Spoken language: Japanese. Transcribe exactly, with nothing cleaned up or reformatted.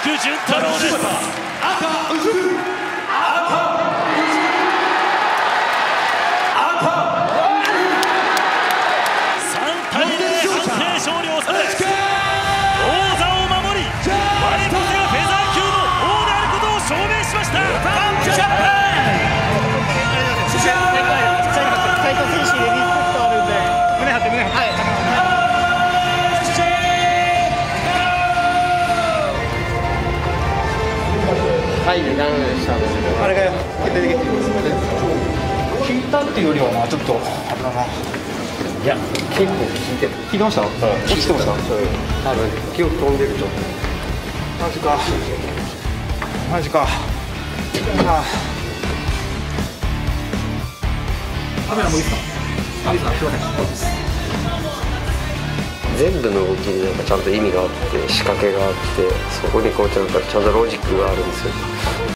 福潤太郎です。 赤うず赤さんたいゼロ判定勝利を収め王座を守り、我こそがフェザー級の王であることを証明しました。ジャパン斉藤選手、指スポットあるんで、胸張って胸張って。はい。はい、ダメでした。あれが決定的。聞いたっていうよりは、まあちょっとあれだな。いや、結構聞いてる。聞いてました？うん、聞いてました。多分記憶飛んでるちょっと。マジか。マジか。ああ。カメラもいいですか？いいですか？すいません。 全部の動きになんかちゃんと意味があって仕掛けがあって、そこにこうちゃんとちゃんとロジックがあるんですよ。